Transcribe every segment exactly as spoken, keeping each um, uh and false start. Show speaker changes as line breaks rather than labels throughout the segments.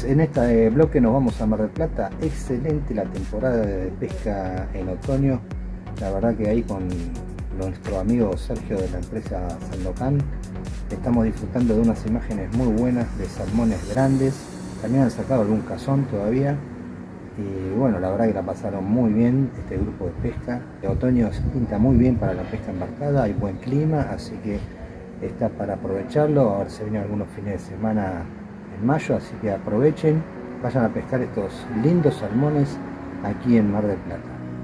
en este bloque nos vamos a Mar del Plata. Excelente la temporada de pesca en otoño. La verdad que ahí con nuestro amigo Sergio de la empresa Sandocan estamos disfrutando de unas imágenes muy buenas de salmones grandes. También han sacado algún cazón todavía. Y bueno, la verdad que la pasaron muy bien este grupo de pesca. El otoño se pinta muy bien para la pesca embarcada, hay buen clima, así que está para aprovecharlo. A ver, se vienen algunos fines de semana en mayo, así que aprovechen, vayan a pescar estos lindos salmones aquí en Mar del Plata.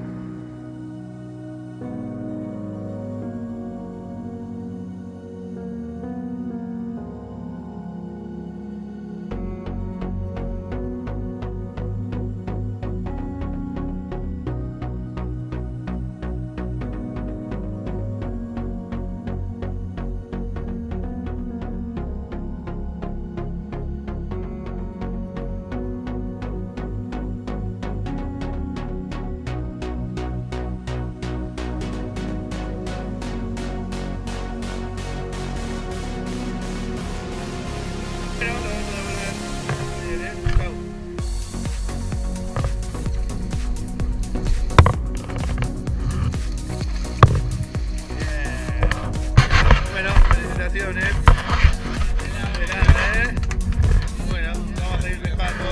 Bueno, felicitaciones. Grande. Bueno, vamos a ir dejando.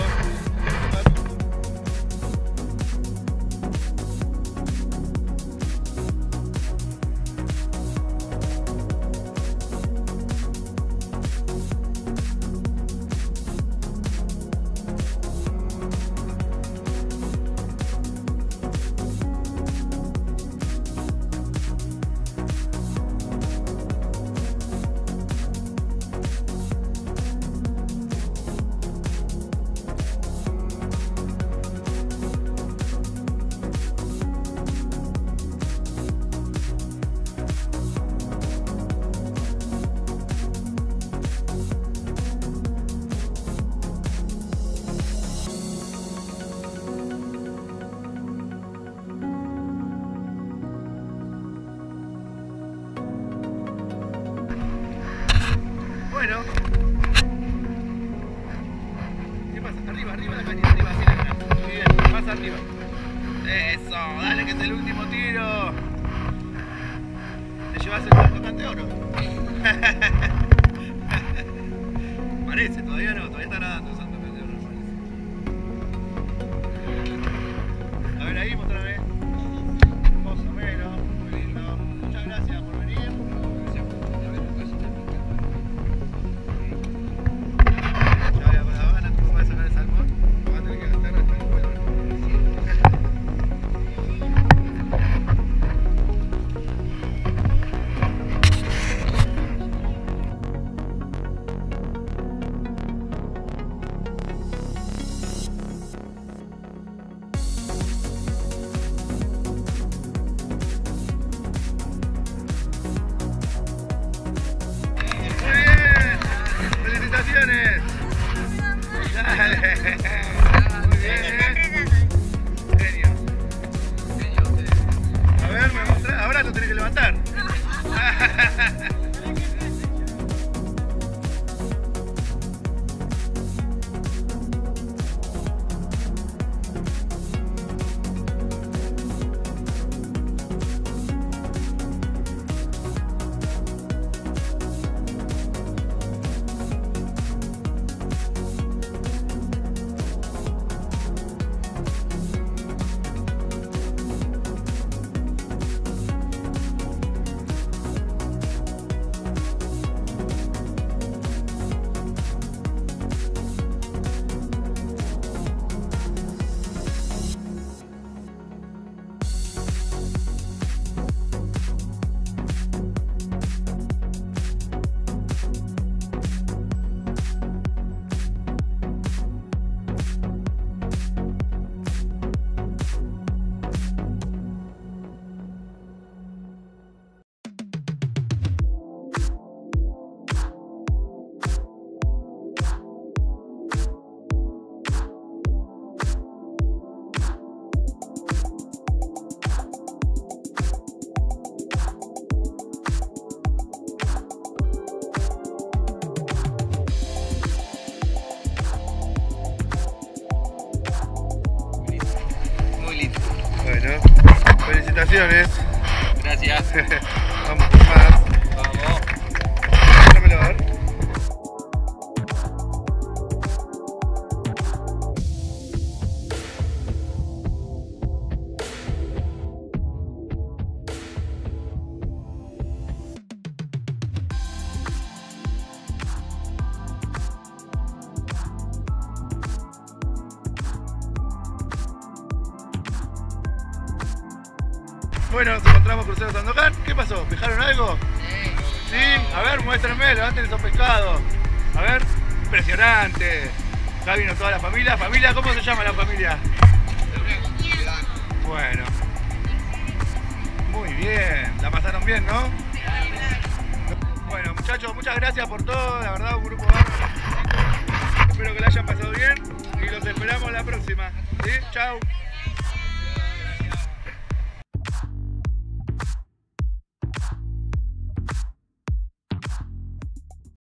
Bueno. ¿Qué pasa? Arriba, arriba la caña, arriba, así la caña. Muy bien, más arriba. Eso, dale que es el último tiro. ¿Te llevas el tocante de oro? Parece, todavía no, todavía está nadando ese tocante de oro, parece. A ver ahí, mostrame. Más o menos, muy lindo. Muchas gracias por venir. felicitaciones.
Gracias.
Vamos por más.
Vamos.
Dámelo a ver. Bueno, nos encontramos Crucero Sandokan. ¿Qué pasó? ¿Pescaron algo?
Sí.
Sí, a ver, muéstrenme, levanten esos pescados. A ver, impresionante. Acá vino toda la familia. ¿Familia? ¿Cómo se llama la familia? Bueno. Muy bien. La pasaron bien, ¿no? Bueno, muchachos, muchas gracias por todo. La verdad, un grupo bárbaro. Espero que la hayan pasado bien y los esperamos la próxima. ¿Sí? Chau.